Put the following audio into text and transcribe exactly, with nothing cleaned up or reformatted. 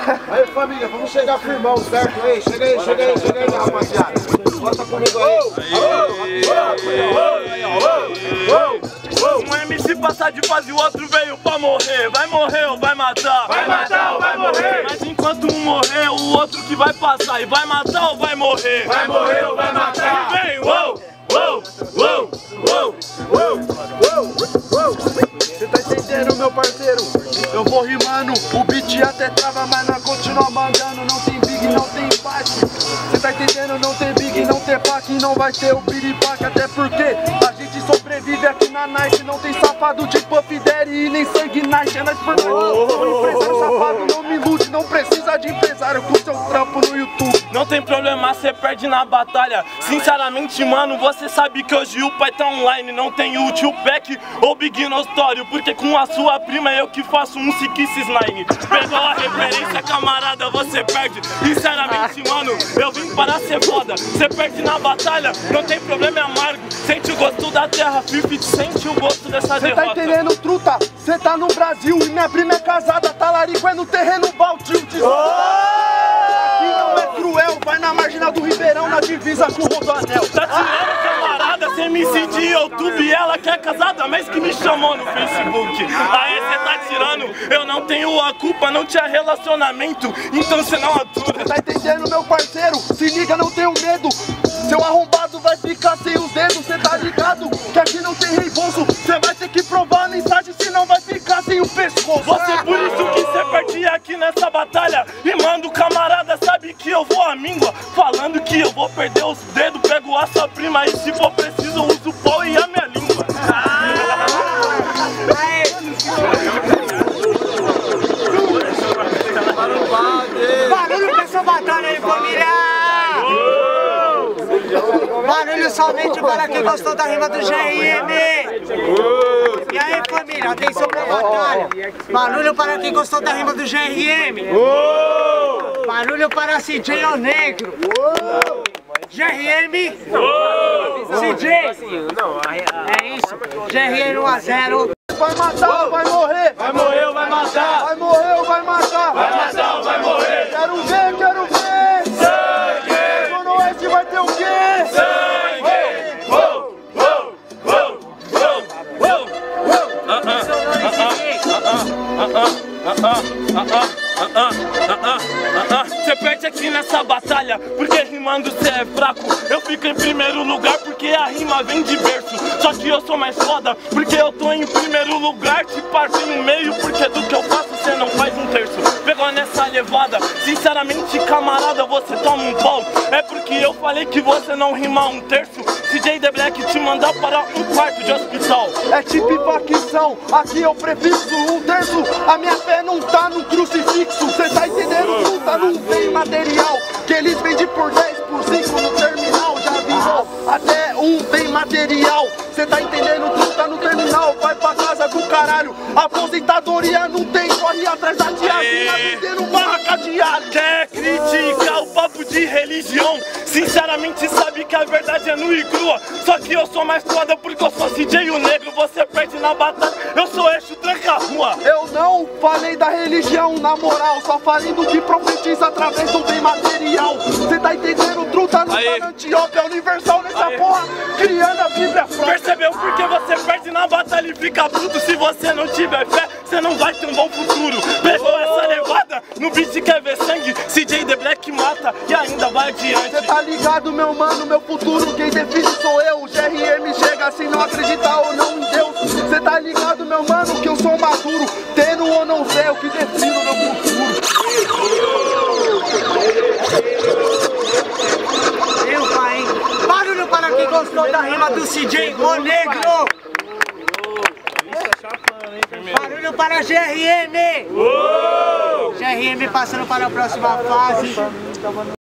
Aí, família, vamos chegar firmão, certo? Ei, chega aí, chega aí, chega aí, rapaziada. Bota comigo aí. Um M C passar de fase e o outro veio pra morrer. Vai morrer ou vai matar? Vai matar ou vai morrer? Mas enquanto um morrer, o outro que vai passar. E vai matar ou vai morrer? Vai morrer ou vai matar? E vem, uou, uou, uou, uou, uou, uou, uou. Você tá entendendo, meu parceiro? Eu vou rimando, o beat até trava, mas nós continua mandando. Não tem big, não tem empate. Você tá entendendo? Não tem big, não tem pack, não vai ter o piripaque. Até porque a gente sobrevive aqui na night. Não tem safado de Puff Daddy e nem sangue night. É nós por nós. Sou empresário safado, não me ilude. Não precisa de empresário com seu trampo no YouTube. Não tem problema, cê perde na batalha. Sinceramente, mano, você sabe que hoje o pai tá online. Não tem o tio Peck ou Big Nostório, porque com a sua prima é eu que faço um Sikisses Nine. Pegou a referência, camarada, você perde. Sinceramente, mano, eu vim para ser foda. Cê perde na batalha, não tem problema, é amargo. Sente o gosto da terra, Fifty sente o gosto dessa Cê derrota. tá entendendo, truta? Cê tá no Brasil e minha prima é casada. Talarico é no terreno baldio. Aqui não é cruel, vai na marginal do Ribeirão, na divisa com o Rodoanel. Tá tirando, camarada, cê me M C de YouTube e ela que é casada, mas que me chamou no Facebook. Aí cê tá tirando, eu não tenho a culpa, não tinha relacionamento, então cê não atura. Tá entendendo, meu parceiro? Se liga, não tenho medo. Seu arrombado vai ficar sem os dedos, cê tá ligado? Que aqui não tem reembolso, cê vai ter que provar a mensagem, senão vai ficar sem o pescoço. Você por isso que cê perde aqui nessa batalha. E manda o camarada, sabe que eu vou à míngua, falando que eu vou perder os dedos, pego a sua prima e se for preciso eu uso o pau e a minha língua. Barulho pra essa batalha aí, família! Barulho somente para quem gostou da rima do G R M! E aí, família, atenção pra batalha! Barulho para quem gostou da rima do G R M! Barulho para C J o Negro! G R M! C J! É isso! G R M um a zero! Vai matar ou vai morrer? Vai morrer ou vai matar? Vai morrer ou vai matar? Vai matar ou vai morrer? Quero ver, quero ver! Sangue! No oeste vai ter o quê? Sangue! Uou, uou, uou, uou, uou, Cê perde aqui nessa batalha, porque rimando cê é fraco. Eu fico em primeiro lugar porque a rima vem de berço. Só que eu sou mais foda, porque eu tô em primeiro lugar. Te parto em um meio, porque do que eu faço cê não faz um terço. Pegou nessa levada, sinceramente camarada, você toma um pau. É porque eu falei que você não rima um terço. C J The Black te mandar para um quarto de hospital. É tipo facção, aqui eu prefixo um terço. A minha fé não tá no crucifixo. Cê tá entendendo? Não tá num bem material que eles vendem por dez, por cinco no terminal. Já virou até um bem material. Cê tá entendendo? Tu tá no terminal, vai pra casa do caralho. Aposentadoria não tem, corre atrás da tiazinha vendendo barraca diária. Quer criticar o papo de religião? Sinceramente sabe que a verdade é nua e crua. Só que eu sou mais foda porque eu sou C J o Negro. Você perde na batalha, eu sou eixo tranca-rua. Eu não falei da religião, na moral. Só falei do que profetiza através do bem material. Cê tá entendendo? Truta não tá na Antioquia, é universal nessa Aê. Porra, criando a Bíblia própria. Percebeu porque você perde na batalha e fica puto? Se você não tiver fé, você não vai ter um bom futuro. Pegou essa levada, no beat quer ver sangue. C J The Black mata e ainda vai adiante. Cê tá ligado, meu mano, meu futuro quem define sou eu. O G R M chega assim, não acredita ou não em Deus. Cê tá ligado, meu mano, que eu sou maduro. Tendo ou não ser, o que define o meu futuro. Meu pai, hein? Barulho para quem gostou da rima do C J o Negro! Barulho para G R M! G R M passando para a próxima fase.